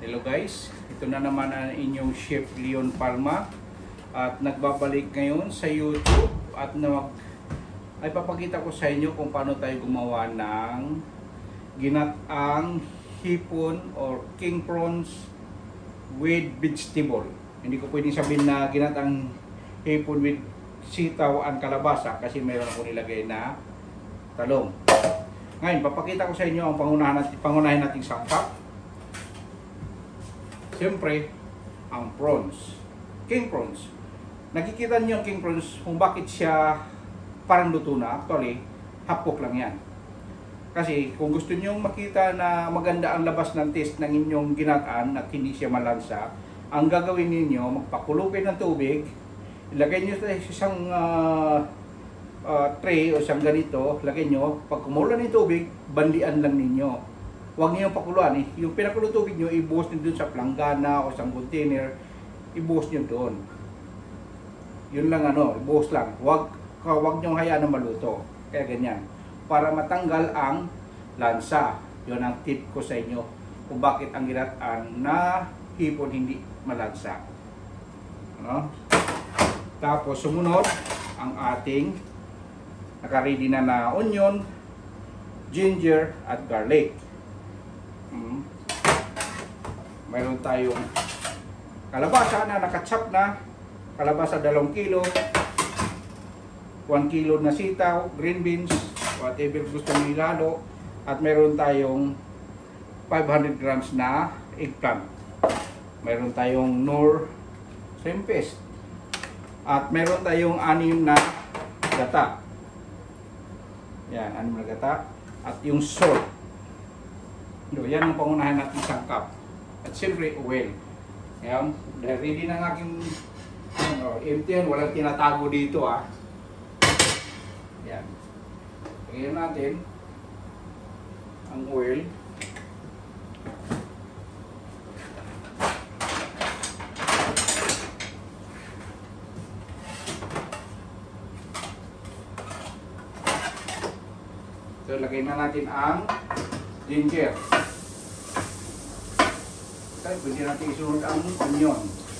Hello guys, ito na naman ang inyong Chef Leon Palma at nagbabalik ngayon sa YouTube at ay papakita ko sa inyo kung paano tayo gumawa ng ginataang hipon or king prawns with vegetable. Hindi ko pwedeng sabihin na ginataang hipon with sitaw and kalabasa kasi mayroon ako nilagay na talong. Ngayon, papakita ko sa inyo ang pangunahin nating sangkap. Siyempre, ang prawns. King prawns. Nakikita niyo yung king prawns kung bakit siya parang luto na. Actually, hapok lang yan. Kasi kung gusto niyo makita na maganda ang labas ng taste ng inyong ginataan at hindi siya malansa, ang gagawin niyo, magpakulo kayo ng tubig, ilagay niyo sa isang tray o isang ganito, lagay niyo, pag kumulo ng tubig, bandian lang ninyo. Huwag niyo pakuluan eh. Yung pinakulo tubig niyo, ibuhos niyo dun sa planggana o sa container, ibuhos niyo doon. Yun lang ibuhos lang. Huwag niyo hayaan na maluto. Kaya ganyan. Para matanggal ang lansa. Yun ang tip ko sa inyo kung bakit ang ginataan na hipon hindi malansa. Tapos sumunod ang ating naka-ready na onion, ginger at garlic. Mayroon tayong kalabasa na nakachop na, kalabasa 2 kilo, 1 kilo na sitaw, green beans, whatever gusto nyo ilalo, at mayroon tayong 500 grams na eggplant. Mayroon tayong Knorr shrimp paste, at mayroon tayong 6 na gata. Yan, 6 na gata, at yung salt. Yan ang pangunahan natin sangkap. At siyempre, oil. Ayan, dahil ready na ng aking empty yan, walang tinatago dito Ayan. Tingnan natin ang oil. So, lagay na natin ang ginger. Okay, pwede natin isunod ang onion.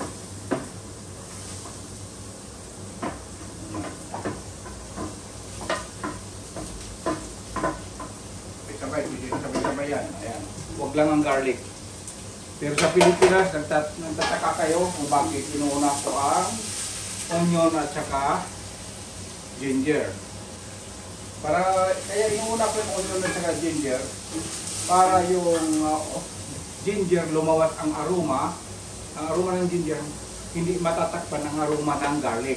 Sabay yan. Ayan. Huwag lang ang garlic. Pero sa Pilipinas, nagtataka kayo kung bakit inuuna ko ang onion at saka ginger. Kaya inuuna ko yung onion at saka ginger para yung ginger lumawas ang aroma ng ginger hindi matatakpan ng aroma ng garlic.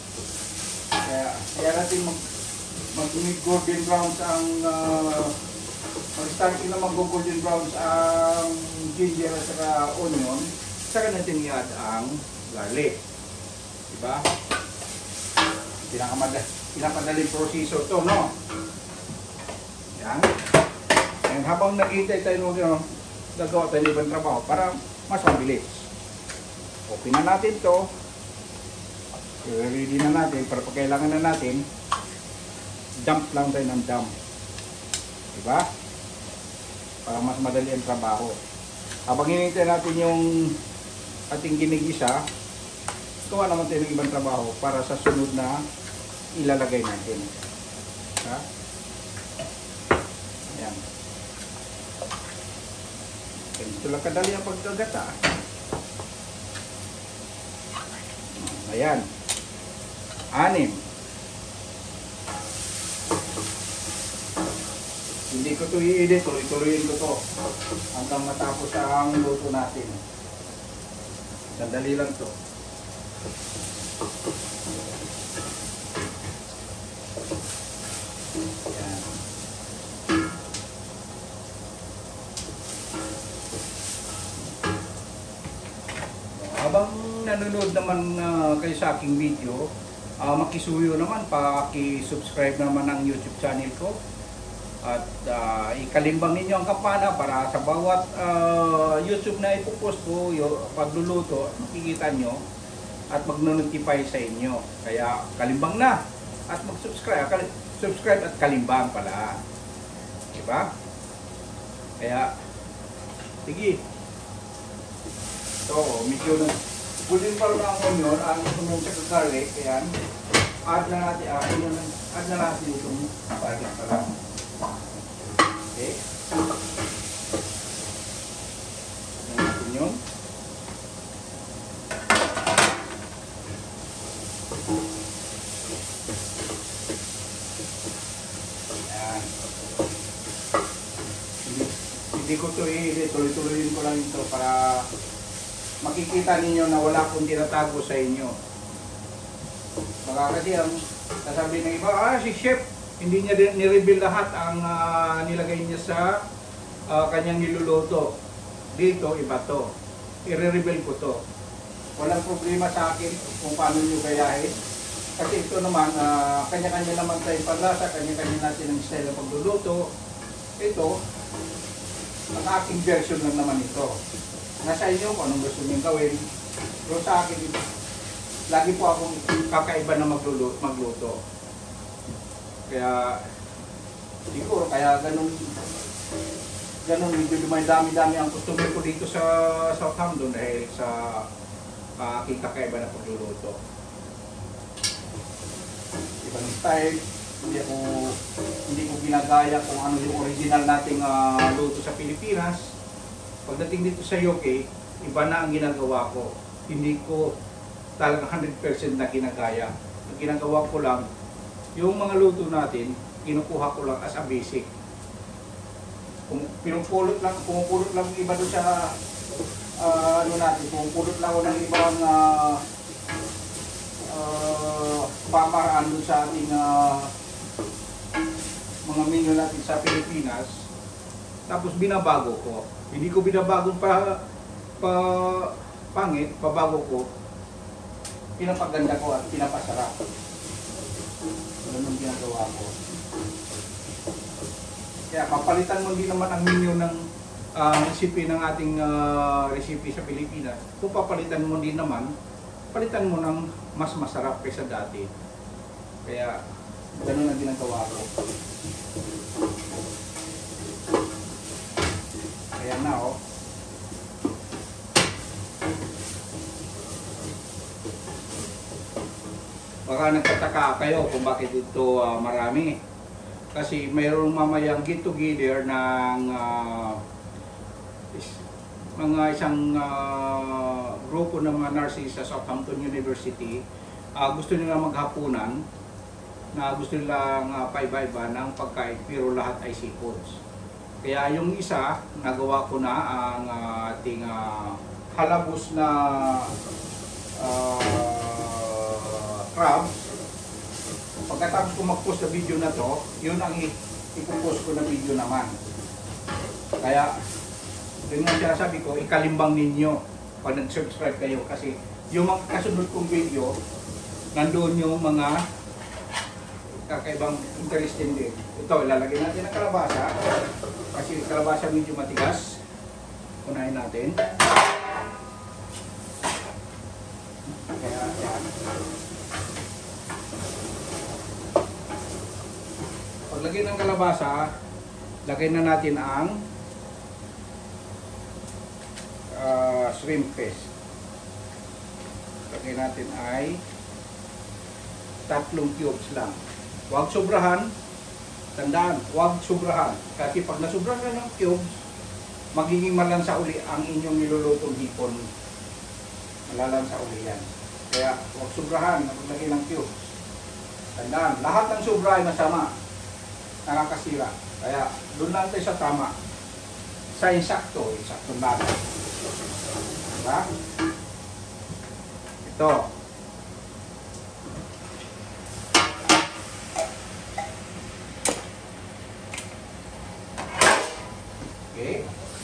Kaya natin mag-golden browns ang mag-start na mag-golden browns ang ginger at saka onion, saka natin i-add ang garlic. Diba? Pinakamadaling proseso to, no? Yan. And habang naghihintay tayo gagawa tayo ng ibang trabaho para mas mabilis. Open na natin to. Ready na natin. Para pag kailangan na natin, dump lang tayo ng dump. Diba? Para mas madali ang trabaho. Habang hinihintay natin yung ating ginigisa, gawa naman tayo ng ibang trabaho para sa sunod na ilalagay natin. Ha? Ayan. Ito lang kadali ang pagkagata. Ayan. 6. Hindi ko ito i-edit. Tuloy-tuloyin ko ito hanggang matapos ang luto natin. Sandali lang ito. Ayan. Habang nanonood naman kayo sa aking video, makisuyo naman, paki-subscribe naman ang YouTube channel ko. At ikalimbang ninyo ang kampana para sa bawat YouTube na ipopost ko, pagluluto, makikita nyo at mag-notify sa inyo. Kaya kalimbang na at mag-subscribe. Subscribe at kalimbang pala. Diba? Kaya, sige. So, medyo na golden brown na ang onion, ang onion sa garlic, ayan. Add na natin, add na natin itong garlic para. Okay. Ayan natin yun. Ayan. Hindi ko ito tuloy-tuloyin ko lang ito para makikita ninyo na wala akong tinatago sa inyo. Baka kasi ang sasabihin ng iba, si chef, hindi niya ni-reveal lahat ang nilagay niya sa kanyang niluluto. Dito, iba to. I-reveal ko to. Walang problema sa akin kung paano nyo gayahin. Kasi ito naman, kanya-kanya naman tayong panlasa, kanya-kanya natin ang style ng pagluluto. Ito, ang aking version lang naman ito. Nasa inyo kung anong gusto nyo gawin. Pero sa akin, lagi po akong kakaiba na magluto. Kaya, siguro, kaya ganun medyo dami-dami ang customer ko dito sa Southampton dahil sa aking kakaiba na pagluluto. Ibang style, hindi ko ginagaya kung ano yung original nating luto sa Pilipinas. Pagdating dito sa UK, iba na ang ginagawa ko. Hindi ko talagang 100% na ginagaya. Ang ginagawa ko lang, yung mga luto natin, kinukuha ko lang as a basic. Kung pumupulot lang yung iba doon sa pumupulot lang ako ng ibang pamaraan doon sa ating mga menu natin sa Pilipinas. Tapos binabago ko. Hindi ko binabago pangit, pabago ko. Pinapaganda ko at pinapasarap. Ganun ang ginagawa ko. Kaya papalitan mo din naman ang menu ng recipe ng ating recipe sa Pilipinas. Kung papalitan mo din naman, palitan mo ng mas masarap kaysa dati. Kaya ganun ang ginagawa ko. Ayan na oh. Baka nagtataka kayo kung bakit ito marami. Kasi mayroong mamayang get together ng mga isang grupo ng mga nurses sa Southampton University. Gusto nila maghapunan na gusto nilang paiba-iba ng pagkain pero lahat ay seafoods. Kaya yung isa, nagawa ko na ang ating halabos na crabs. Pagkatapos ko mag-post na video na to, yun ang ipopost ko na video naman. Kaya, yun nga sinasabi ko, ikalimbang ninyo pag nag-subscribe kayo. Kasi yung mga kasunod kong video, nandoon yung mga kakaibang interesting din. Ito, ilalagay natin ang kalabasa. Kasi kalabasa medyo matigas. Unahin natin. Kaya, yan. Paglagay ng kalabasa, lagay na natin ang shrimp paste. Lagay natin ay 3 cubes lang. Huwag sobrahan. Tandaan, huwag sobrahan. Kasi pag nasobrahan ka ng cubes, magiging malansa uli ang inyong nilulutong hipon. Malalansa uli yan. Kaya huwag sobrahan na paglagay ng cubes. Tandaan, lahat ng sobra ay masama. Nakakasira. Kaya doon lang tayo sa tama. Sa insakto natin. Diba? Ito. Okay.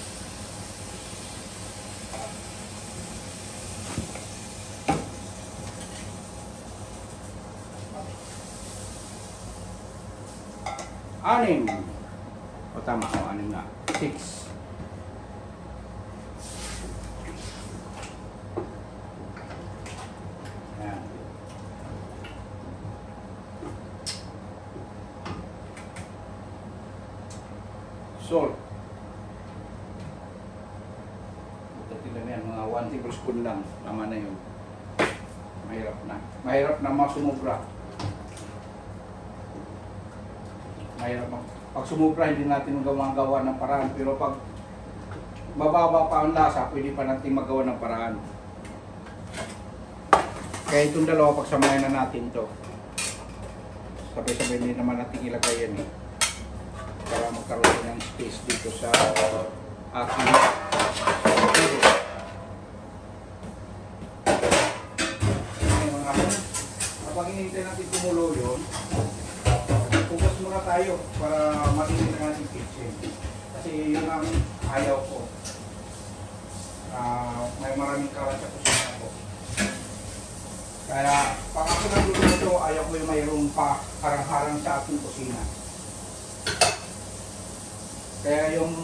Anim. O tama ko, 6 na. 6. Ayan. Salt. Ito tila na yan, mga 1 1 tablespoon lang. Tama na yun. Mahirap na. Mahirap na masumubra. Mahirap na. Pag sumubra, hindi natin magawa ng paraan. Pero pag mababa pa ang lasa, pwede pa natin magawa ng paraan. Kaya itong dalawa, pagsamahin na natin to. Sabay-sabay din naman natin ilagay yan eh. Para magkaroon ng space dito sa aking kapag hinihintay natin kumulo yun, focus muna tayo para matinig na natin kitchen. Kasi yun ang ayaw ko. May maraming kalat sa kusina ko. Kaya pag ako nagluluto, ayaw ko yung mayroong pa harang-harang sa aking kusina. Kaya yung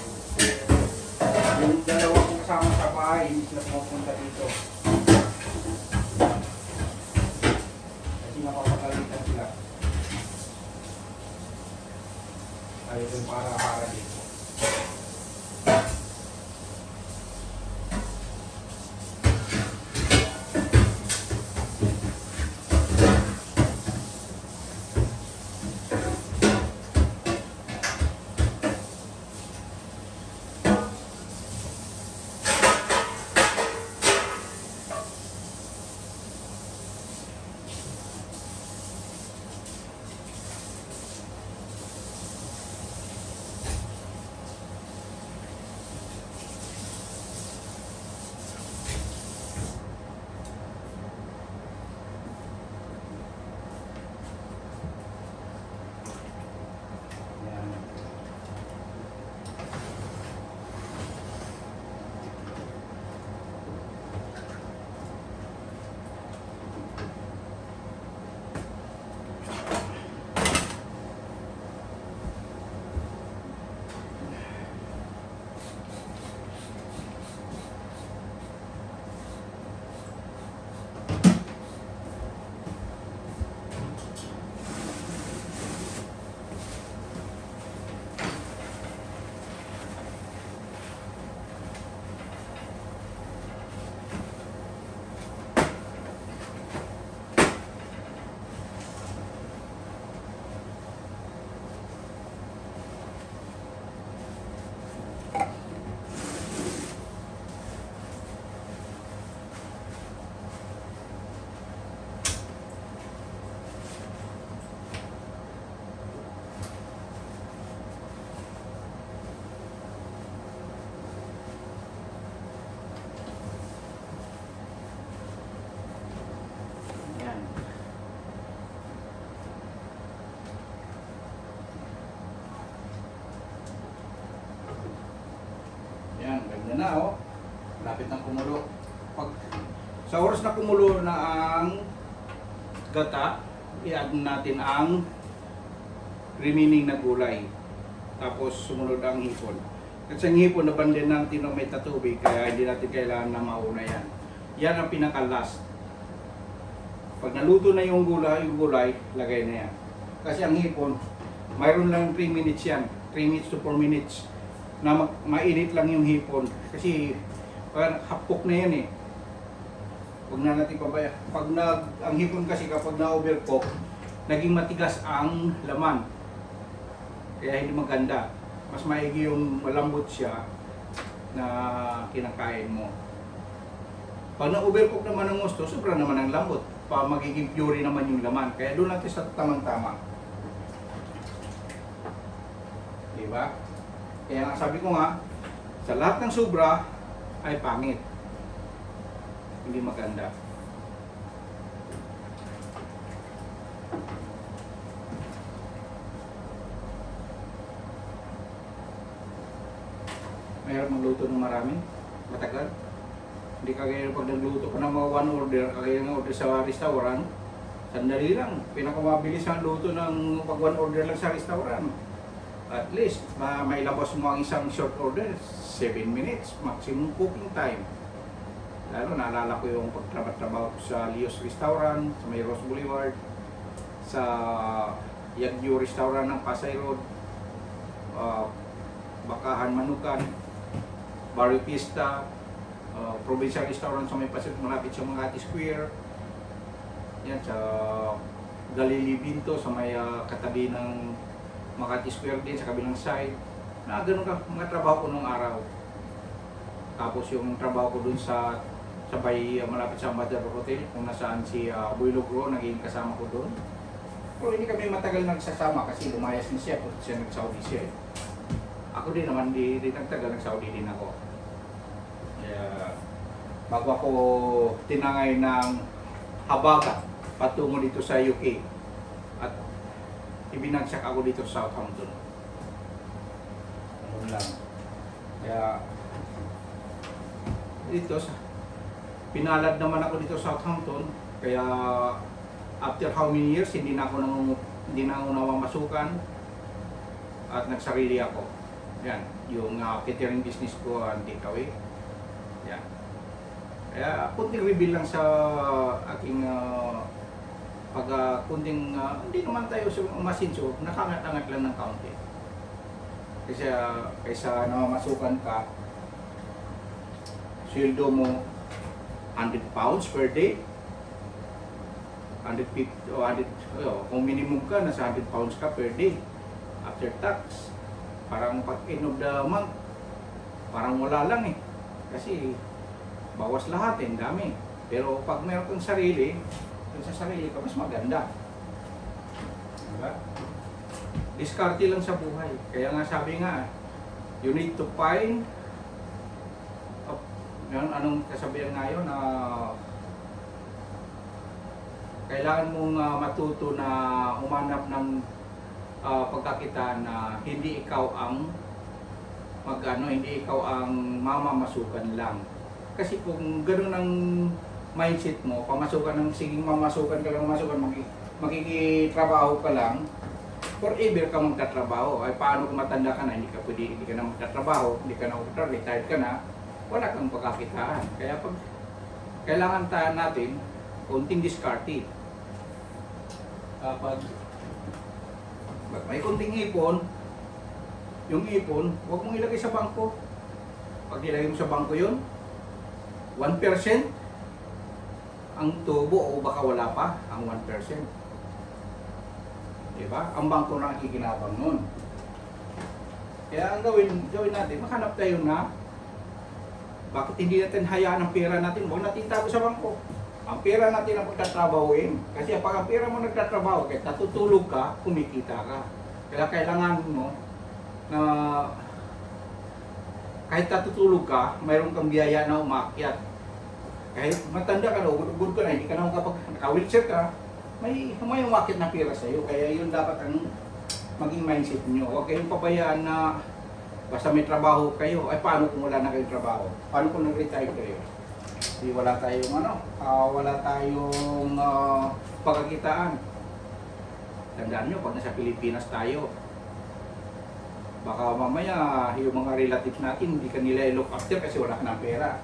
dalawa kong kasama sa bahay, hindi sila pumunta dito. Kasi napapagalitan sila. Ayaw yung para-para dito. Yan na oh. Lapit ng kumulo. Pag sa oras na kumulo na ang gata, i-add natin ang remaining na gulay. Tapos sumunod ang hipon. Kasi ang hipon nabandin natin ng may tatubig, kaya hindi natin kailangan na mauna yan. Yan ang pinaka-last. Pag naluto na yung gulay, lagay na yan. Kasi ang hipon, mayroon lang 3 minutes yan. 3 minutes to 4 minutes na mainit lang yung hipon. Kasi hapok na yan eh. Huwag na natin pabaya. Ang hipon kasi kapag na-overcook, naging matigas ang laman. Kaya hindi maganda. Mas maigi yung malambot siya na kinakain mo. Pag na-overcook naman ng gusto, sobra naman ang lambot. Magiging pure naman yung laman. Kaya doon natin sa tamang-tama. Diba? Kaya nga sabi ko nga, sa lahat ng sobra ay pangit. Hindi maganda. Mahirap magluto ng marami, matagal. Hindi kagaya pag nagluto ka ng mga one order, kagaya ng order sa restaurant, sandali lang. Pinakamabilis ang luto ng pag one order lang sa restaurant. At least, mailabas mo ang isang short order, 7 minutes, maximum cooking time. Lalo, naalala ko yung pagtrabaho sa Leo's Restaurant, sa May Rose Boulevard, sa Yagyo Restaurant ng Pasay Road, Bakahan Manukan, Barrio Pista, provincial restaurant sa may Pacific, malapit sa Makati Square. Yan, sa Galili Binto, sa may katabi ng Makati Square din, sa kabilang side. Ganun ka, mga trabaho ko nung araw. Tapos yung trabaho ko dun sa malapit sa Ambassador Hotel, kung nasaan si Boy Lugro, naging kasama ko doon. Pero hindi kami matagal nagsasama kasi lumayas na siya, kung siya nag-Saudi siya. Ako din naman, di nagtagal, nag-Saudi din ako. Kaya, bago ako tinangay ng habagat patungo dito sa UK at ibinagsak ako dito sa Southampton. Ano lang. Kaya, dito pinalad naman ako dito sa Southampton, kaya after how many years hindi na ako namamasukan at nagsarili ako. Yan, yung catering business ko, takeaway. Yan. Kaya kunting reveal lang sa aking kunting hindi naman tayo umasinso, nakangat-angat lang ng kaunti. Kasi kaysa namamasukan ka, sweldo mo 100 pounds per day, 150 o 100, kung minimum ka, nasa 100 pounds ka per day after tax. Parang pag end of the month, parang wala lang kasi bawas lahat dami. Pero pag meron kang sarili, sa sarili ka, mas maganda. Diba? Diskarte lang sa buhay. Kaya nga sabi nga, you need to find anong kasabihan ngayon na kailangan mong matuto na umanap ng pagkakitaan na hindi ikaw ang hindi ikaw ang mamamasukan lang. Kasi kung ganoon ang mindset mo, siging mamasukan ka lang, makikitrabaho ka lang, forever ka magtatrabaho. Ay paano kung matanda ka na, hindi ka na magtatrabaho, hindi ka na retired ka na, wala kang pagkakitaan. Kaya pag kailangan natin konting diskarte. Pag may konting ipon, yung ipon, huwag mong ilagay sa bangko. Pag ilagay mo sa bangko yun, 1% ang tubo o baka wala pa ang 1%. Diba? Ang bangko na ang kikinabang nun. Kaya ang gawin natin, makanap tayo na bakit hindi natin hayaan ang pera natin? Huwag natin tago sa bangko. Ang pera natin ang pagtatrabahuin. Kasi pag ang pera mo nagtatrabaho, kahit natutulog ka, kumikita ka. Kaya kailangan mo na kahit natutulog ka, mayroon kang biyaya na umakyat. Kahit matanda ka na, ugod ka na, hindi ka na kapag naka-wheelchair ka, may umakyat na pera sa'yo. Kaya yun dapat ang maging mindset nyo. Huwag kayong pabayaan na basta may trabaho kayo, ay paano kung wala na kayong trabaho? Paano kung nag-retire kayo? Di wala tayong pagkakitaan. Tandaan nyo, pag nasa Pilipinas tayo, baka mamaya yung mga relatives natin, hindi ka nila i-look after kasi wala ka ng pera.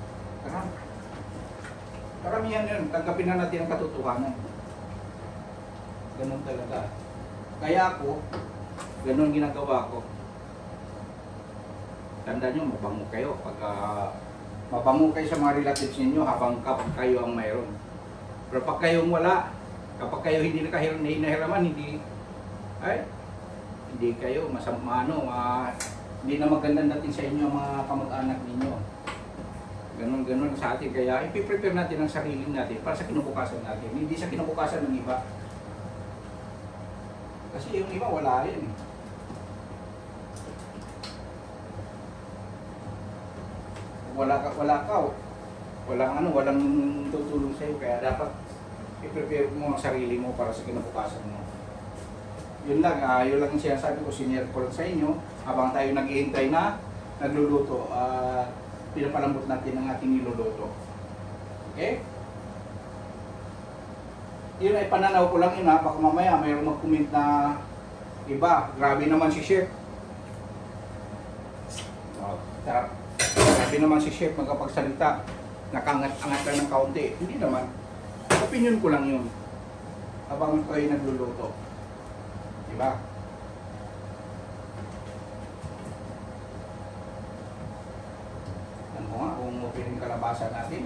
Karamihan yun, tanggapin na natin ang katotohanan. Ganun talaga. Kaya ako, ganun ginagawa ko. Tandaan nyo, mabango kayo. Mabango kayo sa mga relatives ninyo kapag kayo ang mayroon. Pero pag kayong wala, kapag kayo hindi nahiraman, hindi kayo masama, hindi na maganda natin sa inyo mga kamag-anak ninyo. Ganun sa atin. Kaya ipiprepare natin ang sarili natin para sa kinabukasan natin, hindi sa kinabukasan ng iba. Kasi yung iba wala yan. Walang tutulong sa iyo, kaya dapat i-prepare mo ang sarili mo para sa kinabukasan mo. Yun lang ang sinasabi ko, sinare ko lang sa inyo habang tayo naghihintay na nagluluto, pinapalambot natin ang ating niluluto. Okay? Yun ay pananaw ko lang yun, baka mamaya mayroong mag-comment na iba, grabe naman si Chef. Grabe naman si Chef magkapagsalita, nakangat-angat lang ng kaunti. Hindi naman. Opinion ko lang yun. Habang kayo nagluluto. Diba? Ano nga, kung opinion kalabasa natin.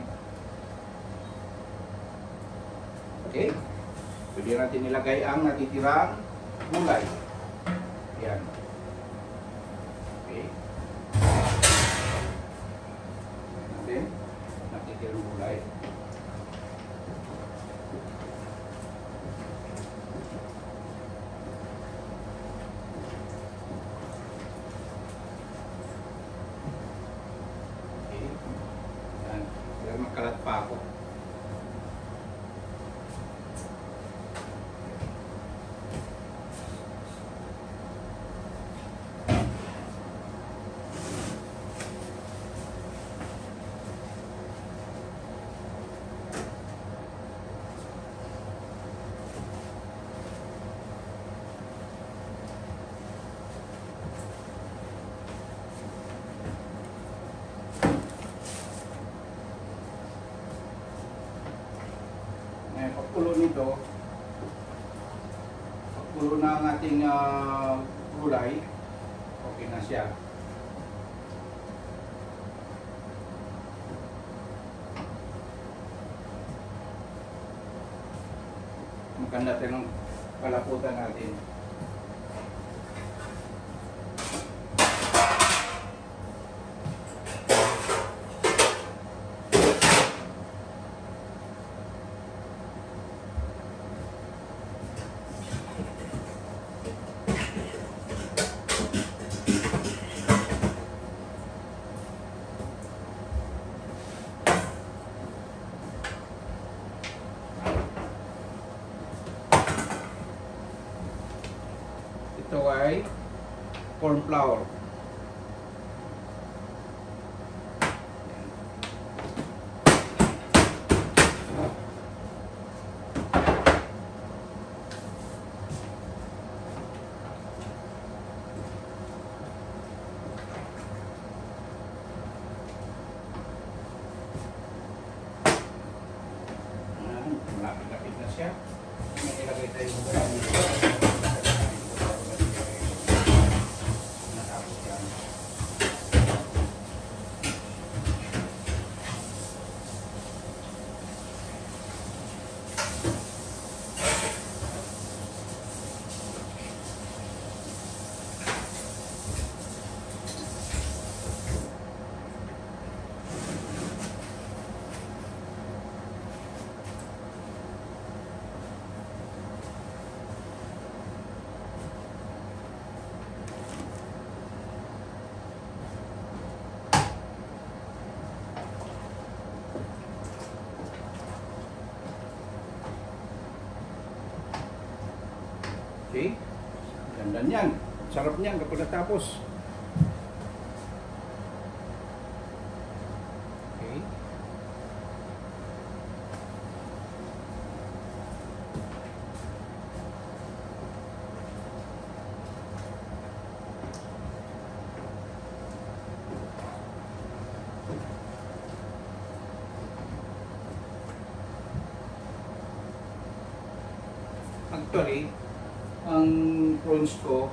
Okay. Pwede natin nilagay ang natitirang gulay. Yan. Okay. Natin natitirang gulay. Okay. Yan. Pero magkalat pa ako. Pagkulo nito, pagkulo na ang ating gulay, okay na siya. Maganda natin ang palaputan natin. Ito ay corn flour. Malapit-lapit na siya. May ilagay tayong gulay. Okay? Ganda niyan. Sarap niyan kapag natapos. Okay? Actually, ang prawns ko,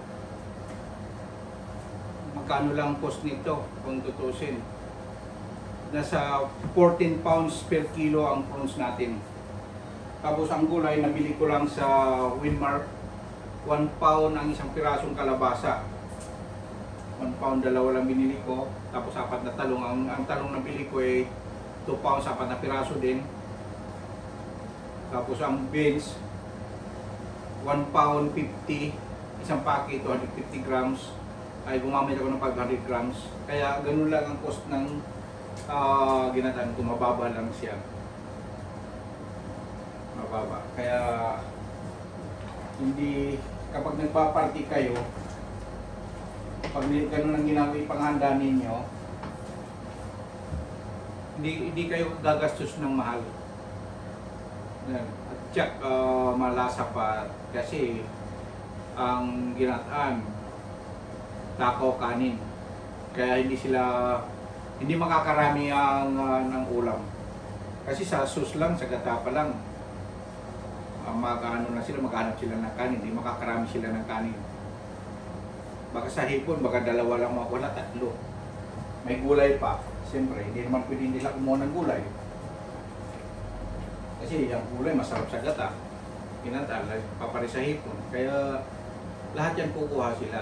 magkano lang cost nito kung tutusin. Nasa 14 pounds per kilo ang prawns natin. Tapos ang gulay, nabili ko lang sa Winmark, 1 pound ang isang pirasong kalabasa. 1 pound, dalawa lang binili ko. Tapos 4 na talong. Ang talong na bili ko ay 2 pounds, 4 na piraso din. Tapos ang beans, 1 pound 50, isang packet, 250 grams, ay gumamit ako ng 500 grams. Kaya ganun lang ang cost ng ginataan ko, mababa lang siya. Mababa. Kaya hindi, kapag nagpa-party kayo, pag ganun ang ginagawa panghanda ninyo, hindi kayo gagastos ng mahal. At tsak, malasa pa kasi ang ginataan takaw kanin, kaya hindi makakarami ang ng ulam kasi sa sauce lang, sa gata pa lang maghanap sila ng kanin, hindi makakarami sila ng kanin. Baka sa hipon, baka dalawa lang, wala tatlo, may gulay pa, siyempre, hindi naman pwede nila kumuha ng gulay. Kasi yung gulay masarap sa gata. Pinatal, papari sa hipon. Kaya lahat yan kukuha sila.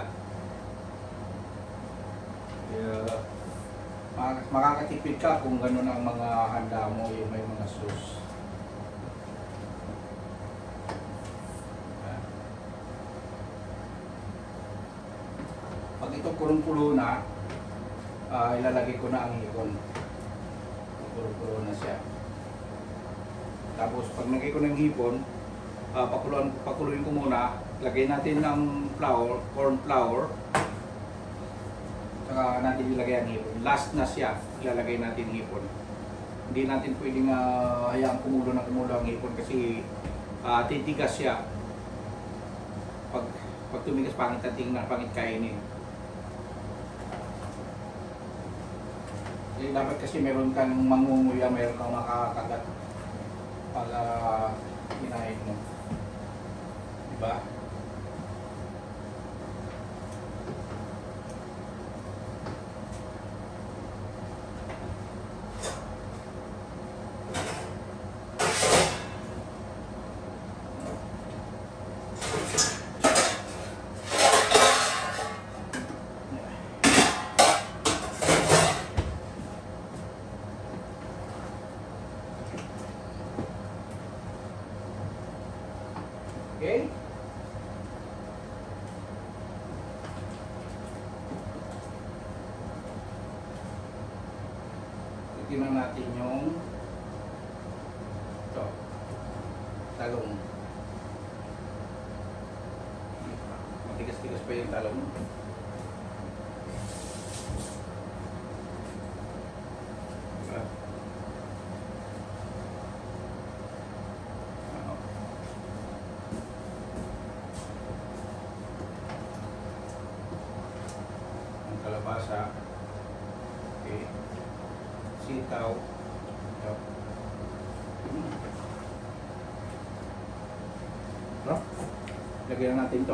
Kaya makakatipid ka kung gano'n ang mga handa mo, yung may mga sauce. Pag ito kulong-kulo na, ilalagay ko na ang hipon. Kulong-kulo na siya. Tapos pag nagay ko ng hipon, pakuluin ko muna. Lagay natin ng flour, corn flour. Saka natin ilagay ang hipon. Last na siya, ilalagay natin hipon. Hindi natin pwedeng hayaan kumulo ang hipon kasi titigas siya. Pag tumigas, pangit ang tingnan, pangit kainin. Dapat kasi meron kang mangunguya, meron kang makakagat pag kinain mo. Diba? Okay? Tignan natin yung ito, talong. Matigas-tigas pa yung talong. Diba? Kalabasa, okay, sitaw, ito. No? Lagyan na natin ito.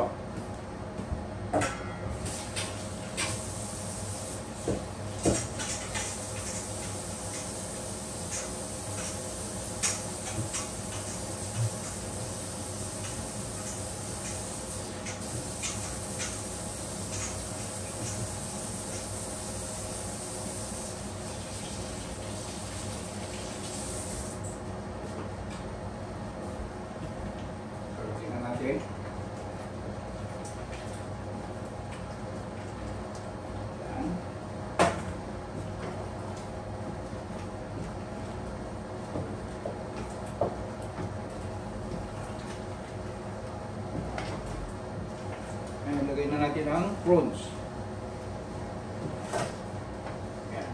Okay. Yan. Ngayon, lagay na natin ang prawns. Yan.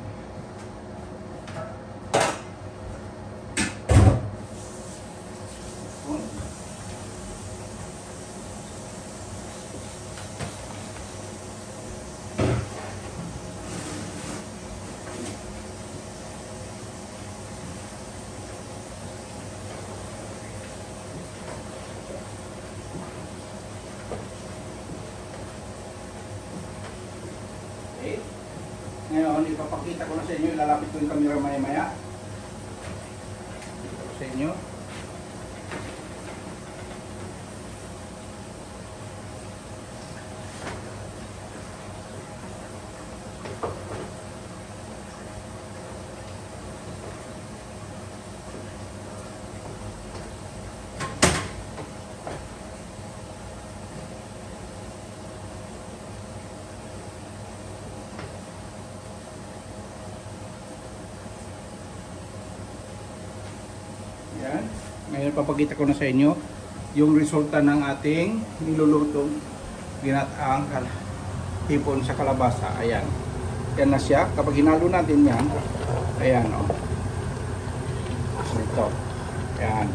Okay. Ngayon, ipapakita ko na sa inyo, ilalapit ko yung camera maya-maya. Ito ko sa inyo. Yan. Ngayon papakita ko na sa inyo yung resulta ng ating nilulutong ginataang hipon sa kalabasa. Ayan. Yan na siya. Kapag hinalo natin yan, ayan o. Ito. Ayan.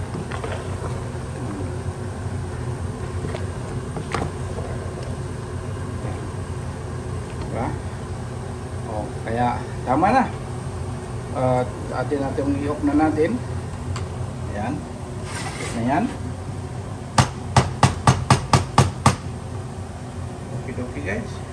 Diba? O, kaya tama na. Atin natin i-off na natin. Ayan. Tapos na yan. Okay, guys.